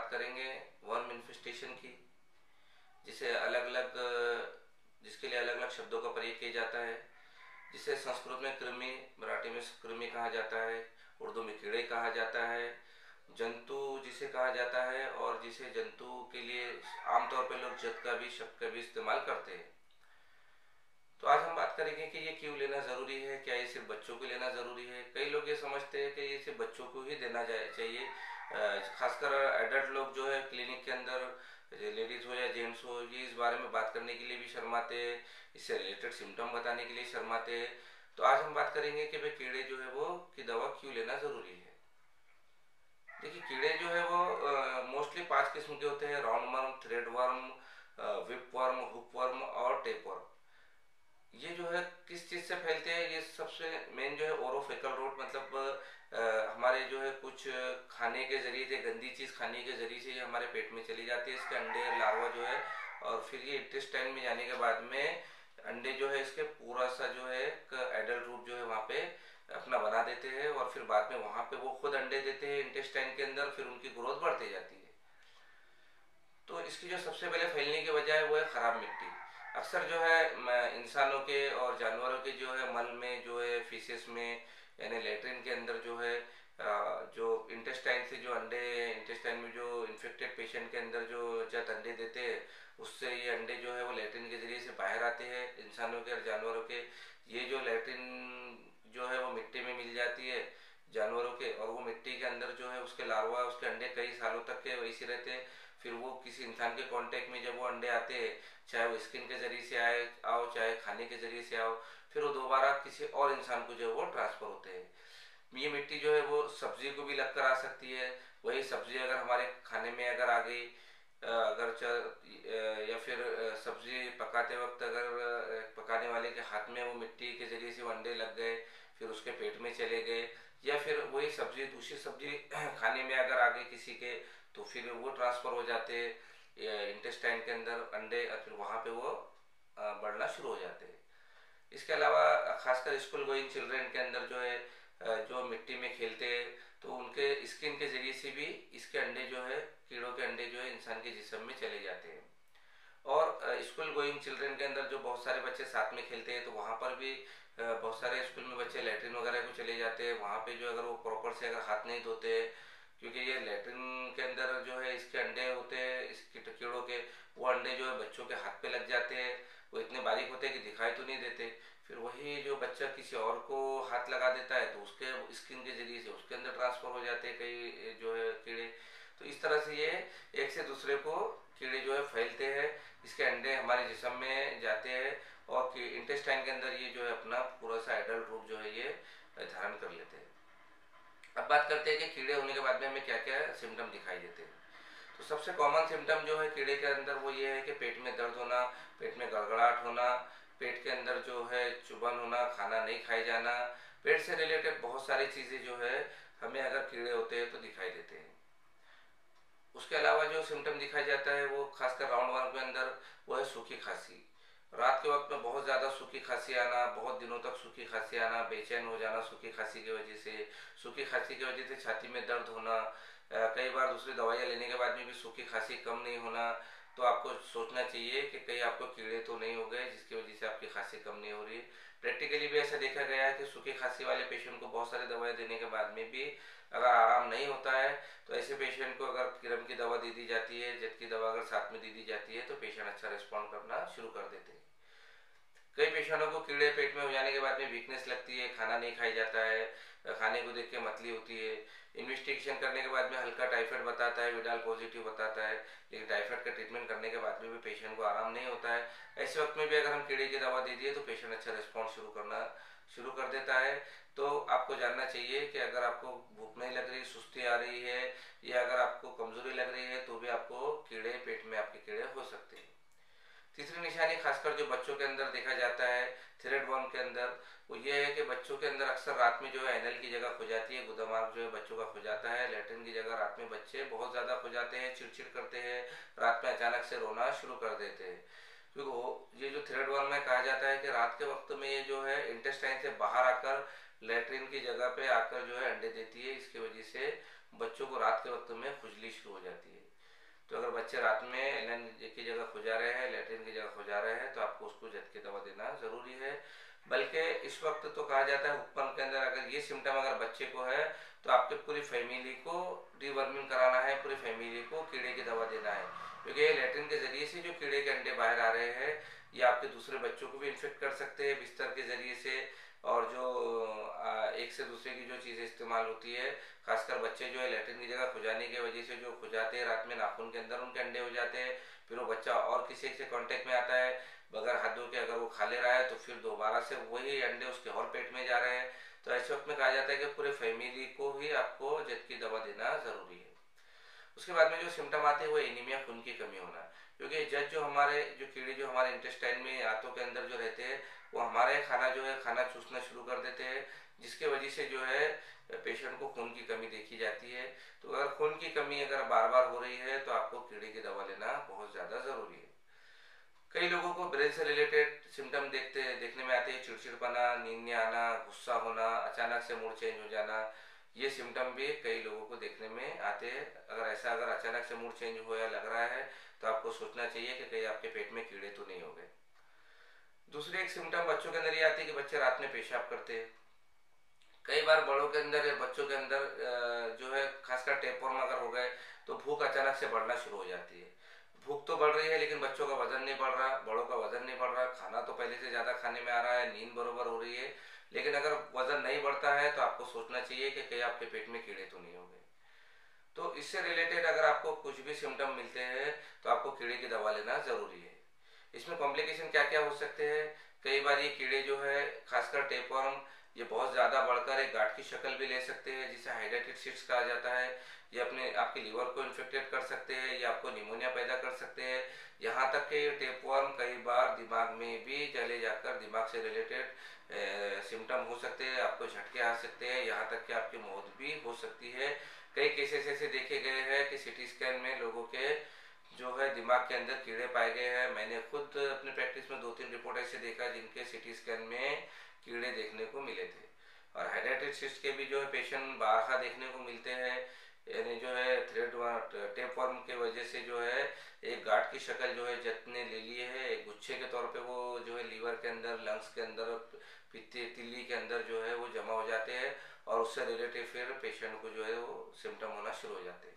बात करेंगे worm infestation की, जिसे अलग अलग जिसके लिए अलग अलग शब्दों का प्रयोग किया जाता है। जिसे संस्कृत में कृमि, मराठी में कृमि कहा जाता है, उर्दू में कीड़े कहा जाता है, जंतु जिसे कहा जाता है, और जिसे जंतु के लिए आमतौर पर लोग जत का भी शब्द का भी इस्तेमाल करते हैं। तो आज हम बात करेंगे कि ये क्यों लेना ज़रूरी है, क्या ये सिर्फ बच्चों को लेना ज़रूरी है। कई लोग ये समझते हैं कि ये सिर्फ बच्चों को ही देना चाहिए, खासकर एडल्ट लोग जो है क्लिनिक के अंदर, लेडीज़ हो या जेंट्स हो, ये इस बारे में बात करने के लिए भी शर्माते हैं, इससे रिलेटेड सिम्टम बताने के लिए शर्माते हैं। तो आज हम बात करेंगे कि भाई कीड़े जो है वो की दवा क्यों लेना ज़रूरी है। देखिए, कीड़े जो है वो मोस्टली 5 किस्म के होते हैं: round worm, thread worm, whip worm, hook worm और टेप वर्म। ये जो है किस चीज़ से फैलते हैं, ये सबसे मेन जो है ओरोफेकल रूट, मतलब हमारे जो है कुछ खाने के जरिए से, गंदी चीज़ खाने के जरिए से ये हमारे पेट में चली जाती है। इसके अंडे लार्वा जो है, और फिर ये इंटेस्टाइन में जाने के बाद में अंडे जो है इसके पूरा सा जो है एक एडल्ट रूप जो है वहाँ पे अपना बना देते हैं, और फिर बाद में वहाँ पे वो खुद अंडे देते हैं इंटेस्टाइन के अंदर, फिर उनकी ग्रोथ बढ़ती जाती है। तो इसकी जो सबसे पहले फैलने की वजह है वो है ख़राब मिट्टी। अक्सर जो है इंसानों के और जानवरों के जो है मल में, जो है फीसेस में, यानी लेट्रिन के अंदर जो है जो इंटेस्टाइन से जो अंडे, इंटेस्टाइन में जो इन्फेक्टेड पेशेंट के अंदर जो जत अंडे देते हैं, उससे ये अंडे जो है वो लेट्रिन के जरिए से बाहर आते हैं इंसानों के और जानवरों के। ये जो लेट्रिन जो है वो मिट्टी में मिल जाती है जानवरों के, और वो मिट्टी के अंदर जो है उसके लार्वा, उसके अंडे कई सालों तक के वैसे रहते हैं। फिर वो किसी इंसान के कांटेक्ट में जब वो अंडे आते हैं, चाहे वो स्किन के जरिए से आओ, चाहे खाने के जरिए से आओ, फिर वो दोबारा किसी और इंसान को जो है वो ट्रांसफर होते हैं। ये मिट्टी जो है वो सब्जी को भी लग कर आ सकती है। वही सब्जी अगर हमारे खाने में अगर आ गई, या फिर सब्जी पकाते वक्त अगर पकाने वाले के हाथ में वो मिट्टी के जरिए से वो अंडे लग गए, फिर उसके पेट में चले गए, या फिर वही सब्जी दूसरी सब्जी खाने में अगर आ गई किसी के, तो फिर वो ट्रांसफ़र हो जाते हैं इंटेस्टाइन के अंदर अंडे, और फिर वहाँ पे वो बढ़ना शुरू हो जाते हैं। इसके अलावा खासकर स्कूल गोइंग चिल्ड्रेन के अंदर जो है जो मिट्टी में खेलते हैं, तो उनके स्किन के जरिए से भी इसके अंडे जो है, कीड़ों के अंडे जो है इंसान के जिस्म में चले जाते हैं। और स्कूल गोइंग चिल्ड्रेन के अंदर जो बहुत सारे बच्चे साथ में खेलते हैं, तो वहाँ पर भी बहुत सारे स्कूल में बच्चे लैट्रिन वगैरह को चले जाते हैं। वहाँ पे जो अगर वो प्रॉपर से अगर हाथ नहीं धोते, क्योंकि ये लैट्रिन के अंदर जो है इसके अंडे होते हैं, इस कीड़ों के, वो अंडे जो है बच्चों के हाथ पे लग जाते हैं। वो इतने बारीक होते हैं कि दिखाई तो नहीं देते। फिर वही जो बच्चा किसी और को हाथ लगा देता है, तो उसके स्किन के जरिए से उसके अंदर ट्रांसफर हो जाते हैं कई जो है कीड़े। तो इस तरह से ये एक से दूसरे को कीड़े जो है फैलते हैं, इसके अंडे हमारे जिस्म में जाते हैं, और इंटेस्टाइन के अंदर ये जो है अपना पूरा सा एडल्ट रूप जो है ये धारण कर लेते हैं। अब बात करते हैं कि कीड़े होने के बाद में हमें क्या क्या सिम्टम दिखाई देते हैं। तो सबसे कॉमन सिम्टम जो है कीड़े के अंदर वो ये है कि पेट में दर्द होना, पेट में गड़गड़ाहट होना, पेट के अंदर जो है चुभन होना, खाना नहीं खाई जाना। पेट से रिलेटेड बहुत सारी चीज़ें जो है हमें अगर कीड़े होते हैं तो दिखाई देते हैं। उसके अलावा जो सिम्टम दिखाई जाता है वो खासकर राउंड वर्म के अंदर वो है सूखी खांसी। रात के वक्त में बहुत ज़्यादा सूखी खांसी आना, बहुत दिनों तक सूखी खांसी आना, बेचैन हो जाना सूखी खांसी की वजह से, सूखी खांसी की वजह से छाती में दर्द होना, कई बार दूसरी दवाइयाँ लेने के बाद में भी सूखी खांसी कम नहीं होना। तो आपको सोचना चाहिए कि कहीं आपको कीड़े तो नहीं हो गए जिसकी वजह से आपकी खांसी कम नहीं हो रही। प्रैक्टिकली भी ऐसा देखा गया है कि सूखी खांसी वाले पेशेंट को बहुत सारी दवाएं देने के बाद में भी अगर आराम नहीं होता है, तो ऐसे पेशेंट को अगर किरम की दवा दे दी जाती है, जट की दवा अगर साथ में दे दी जाती है, तो पेशेंट अच्छा रिस्पॉन्ड करना शुरू कर देते हैं। कई पेशेंटों को कीड़े पेट में हो जाने के बाद में वीकनेस लगती है, खाना नहीं खाई जाता है, खाने को देख के मतली होती है। इन्वेस्टिगेशन करने के बाद में हल्का टाइफाइड बताता है, विडाल पॉजिटिव बताता है, लेकिन टाइफाइड का ट्रीटमेंट करने के बाद में भी पेशेंट को आराम नहीं होता है। ऐसे वक्त में भी अगर हम कीड़े की दवा दे दिए तो पेशेंट अच्छा रिस्पॉन्स शुरू कर देता है। तो आपको जानना चाहिए कि अगर आपको भूख नहीं लग रही, सुस्ती आ रही है, या अगर आपको कमजोरी लग रही है, तो भी आपको कीड़े, पेट में आपके कीड़े हो सकते हैं। तीसरी निशानी खासकर जो बच्चों के अंदर देखा जाता है थ्रेड वर्म के अंदर, वो ये है कि बच्चों के अंदर अक्सर रात में जो है एनल की जगह खो जाती है, गुदामार्ग जो है बच्चों का खो जाता है। लैट्रिन की जगह रात में बच्चे बहुत ज़्यादा खो जाते हैं, चिड़चिड़ करते हैं, रात में अचानक से रोना शुरू कर देते हैं। क्योंकि ये जो थ्रेड वर्म में कहा जाता है कि रात के वक्त में ये जो है इंटेस्टाइन से बाहर आकर लैट्रिन की जगह पे आकर जो है अंडे देती है। इसकी वजह से बच्चों को रात के वक्त में खुजली शुरू हो जाती है। तो अगर बच्चे रात में एलन की जगह खुजा रहे हैं, लेटरिन की जगह खुजा रहे हैं, तो आपको उसको झटकी दवा देना ज़रूरी है। बल्कि इस वक्त तो कहा जाता है हुक्म के अंदर, अगर ये सिम्टम अगर बच्चे को है तो आपके पूरी फैमिली को डीवर्मिंग कराना है, पूरी फैमिली को कीड़े की दवा देना है। क्योंकि ये लेटरिन के ज़रिए से जो कीड़े के अंडे बाहर आ रहे हैं, ये आपके दूसरे बच्चों को भी इन्फेक्ट कर सकते हैं बिस्तर के ज़रिए से। और जो एक से दूसरे की जो चीज़ें इस्तेमाल होती है, खासकर बच्चे जो है लेटरिन की जगह खुजाने की वजह से जो खुजाते हैं रात में नाखून के अंदर, उनके अंडे हो जाते हैं। फिर वो बच्चा और किसी से कांटेक्ट में आता है, बगैर हाथ धो के अगर वो खा ले रहा है तो फिर दोबारा से वही अंडे उसके और पेट में जा रहे हैं। तो ऐसे वक्त में कहा जाता है कि पूरे फैमिली को ही आपको जद की दवा देना ज़रूरी है। उसके बाद में जो सिम्टम आते हैं वो एनीमिया, खून की कमी होना। क्योंकि जज जो हमारे जो कीड़े जो हमारे इंटेस्टाइन में, आंतों के अंदर जो रहते हैं, वो हमारे खाना जो है खाना चूसना शुरू कर देते हैं, जिसके वजह से जो है पेशेंट को खून की कमी देखी जाती है। तो अगर खून की कमी अगर बार बार हो रही है तो आपको कीड़े की दवा लेना बहुत ज़्यादा ज़रूरी है। कई लोगों को ब्रेन से रिलेटेड सिम्टम देखने में आते हैं, चिड़चिड़पना, नींद नहीं आना, गुस्सा होना, अचानक से मूड चेंज हो जाना। ये सिम्टम भी कई लोगों को देखने में आते हैं। अगर अचानक से मूड चेंज हो या लग रहा है तो आपको सोचना चाहिए कि कहीं आपके पेट में कीड़े तो नहीं हो गए। दूसरी एक सिम्टम बच्चों के अंदर ये आती है कि बच्चे रात में पेशाब करते हैं। कई बार बड़ों के अंदर या बच्चों के अंदर जो है खासकर टेपवर्म अगर हो गए तो भूख अचानक से बढ़ना शुरू हो जाती है। भूख तो बढ़ रही है लेकिन बच्चों का वजन नहीं बढ़ रहा, बड़ों का वजन नहीं बढ़ रहा, खाना तो पहले से ज़्यादा खाने में आ रहा है, नींद बरोबर हो रही है, लेकिन अगर वजन नहीं बढ़ता है तो आपको सोचना चाहिए कि कहीं आपके पेट में कीड़े तो नहीं हो गए। तो इससे रिलेटेड अगर आपको कुछ भी सिम्टम मिलते हैं तो आपको कीड़े की दवा लेना ज़रूरी है। इसमें कॉम्प्लिकेशन क्या क्या हो सकते हैं? कई बार ये कीड़े जो है खासकर टेपवर्म, ये बहुत ज़्यादा बढ़कर एक गांठ की शक्ल भी ले सकते हैं जिसे हाइड्रेटेड सिट्स कहा जाता है। ये अपने आपके लीवर को इन्फेक्टेड कर सकते हैं, ये आपको निमोनिया पैदा कर सकते हैं। यहाँ तक कि टेपवर्म कई बार दिमाग में भी चले जाकर दिमाग से रिलेटेड सिम्टम हो सकते हैं, आपको झटके आ सकते हैं, यहाँ तक कि आपकी मौत भी हो सकती है। कई केसेस ऐसे देखे गए हैं कि सिटी स्कैन में लोगों के जो है दिमाग के अंदर कीड़े पाए गए हैं। मैंने खुद अपने प्रैक्टिस में 2-3 रिपोर्ट ऐसे देखा जिनके सिटी स्कैन में कीड़े देखने को मिले थे। और हाइड्रेटेड सिस्ट के भी जो है पेशेंट बारहा देखने को मिलते हैं। यानी जो है टेपवर्म के वजह से जो है एक गांठ की शक्ल जो है जत ने ले ली है, एक गुच्छे के तौर पे वो जो है लीवर के अंदर, लंग्स के अंदर, पित्ती तिल्ली के अंदर जो है वो जमा हो जाते हैं और उससे रिलेटेड फिर पेशेंट को जो है वो सिम्टम होना शुरू हो जाते हैं।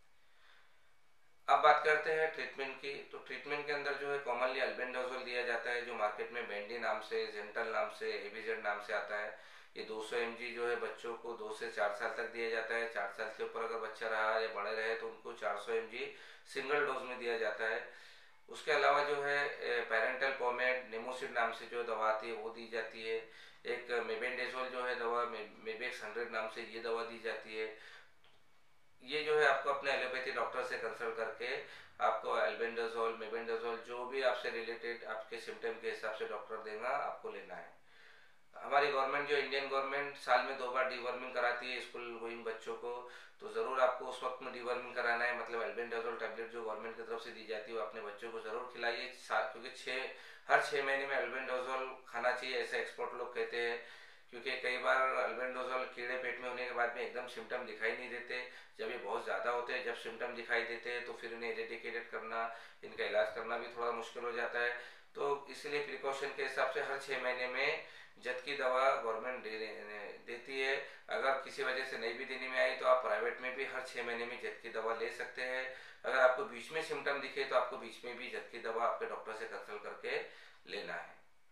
अब बात करते हैं ट्रीटमेंट की। तो ट्रीटमेंट के अंदर जो है कॉमनली अल्बेंडाजोल दिया जाता है, जो मार्केट में बेंडी नाम से, जेंटल नाम से, एबीजेड नाम से आता है। ये 200 mg जो है बच्चों को 2 से 4 साल तक दिया जाता है। 4 साल के ऊपर अगर बच्चा रहा या बड़े रहे तो उनको 400 mg सिंगल डोज में दिया जाता है। उसके अलावा जो है पेरेंटल पोमेड नेमोसिड नाम से जो दवा आती है वो दी जाती है। एक मेबेंडेजोल जो है दवा, मेबेक्स 100 नाम से ये दवा दी जाती है। ये जो है आपको अपने एलोपैथी डॉक्टर से कंसल्ट करके आपको एल्बेंडाजोल, मेबेंडाजोल जो भी आपसे रिलेटेड आपके सिम्टम के हिसाब से डॉक्टर देगा आपको लेना है। हमारी गवर्नमेंट जो इंडियन गवर्नमेंट साल में 2 बार डीवर्मिंग कराती है स्कूल गोइंग बच्चों को, तो ज़रूर आपको उस वक्त में डीवर्मिंग कराना है। मतलब एल्बेंडाजोल टैबलेट जो गवर्नमेंट की तरफ से दी जाती है वो अपने बच्चों को ज़रूर खिलाइए, क्योंकि हर 6 महीने में एल्बेंडाजोल खाना चाहिए, ऐसे एक्सपर्ट लोग कहते हैं। क्योंकि कई बार अल्बेंडाजोल कीड़े पेट में होने के बाद में एकदम सिम्टम दिखाई नहीं देते, जब ये बहुत ज़्यादा होते हैं, जब सिम्टम दिखाई देते हैं तो फिर इन्हें इरेडिकेटेड करना, इनका इलाज करना भी थोड़ा मुश्किल हो जाता है। तो इसलिए प्रिकॉशन के हिसाब से हर 6 महीने में जद की दवा गवर्नमेंट देती है। अगर किसी वजह से नहीं भी देने में आई तो आप प्राइवेट में भी हर 6 महीने में जद की दवा ले सकते हैं। अगर आपको बीच में सिम्टम दिखे तो आपको बीच में भी जद की दवा आपके डॉक्टर से कंसल्ट करके लेना है।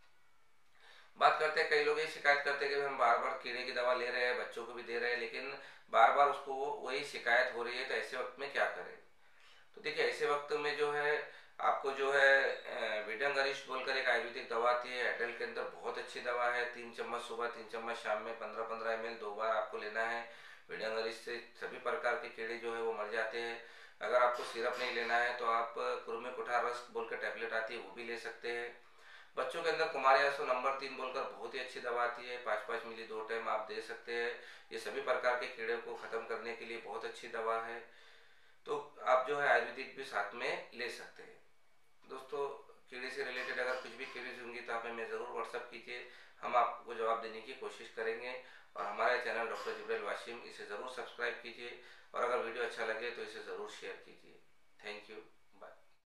बात करते हैं, कई लोग ये शिकायत करते हैं कि हम बार बार कीड़े की दवा ले रहे हैं, बच्चों को भी दे रहे हैं, लेकिन बार बार उसको वही शिकायत हो रही है, तो ऐसे वक्त में क्या करें? तो देखिए, ऐसे वक्त में जो है आपको जो है विडंग अरिस्ट बोलकर एक आयुर्वेदिक दवा आती है, एडल्ट के अंदर बहुत अच्छी दवा है। 3 चम्मच सुबह, 3 चम्मच शाम में 15-15 ml 2 बार आपको लेना है। विडंग अरिस्ट से सभी प्रकार के कीड़े जो है वो मर जाते हैं। अगर आपको सिरप नहीं लेना है तो आप कुर्मे कुठार रस बोलकर टैबलेट आती है वो भी ले सकते हैं। बच्चों के अंदर कुमारियासो नंबर 3 बोलकर बहुत ही अच्छी दवा आती है, 5-5 मिली 2 टाइम आप दे सकते हैं। ये सभी प्रकार के कीड़े को ख़त्म करने के लिए बहुत अच्छी दवा है। तो आप जो है आयुर्वेदिक भी साथ में ले सकते हैं। दोस्तों, कीड़े से रिलेटेड अगर कुछ भी क्वेरीज होंगी तो आप हमें ज़रूर व्हाट्सअप कीजिए, हम आपको जवाब देने की कोशिश करेंगे। और हमारे चैनल डॉक्टर जिब्राइल वाशिम, इसे ज़रूर सब्सक्राइब कीजिए और अगर वीडियो अच्छा लगे तो इसे ज़रूर शेयर कीजिए। Thank you.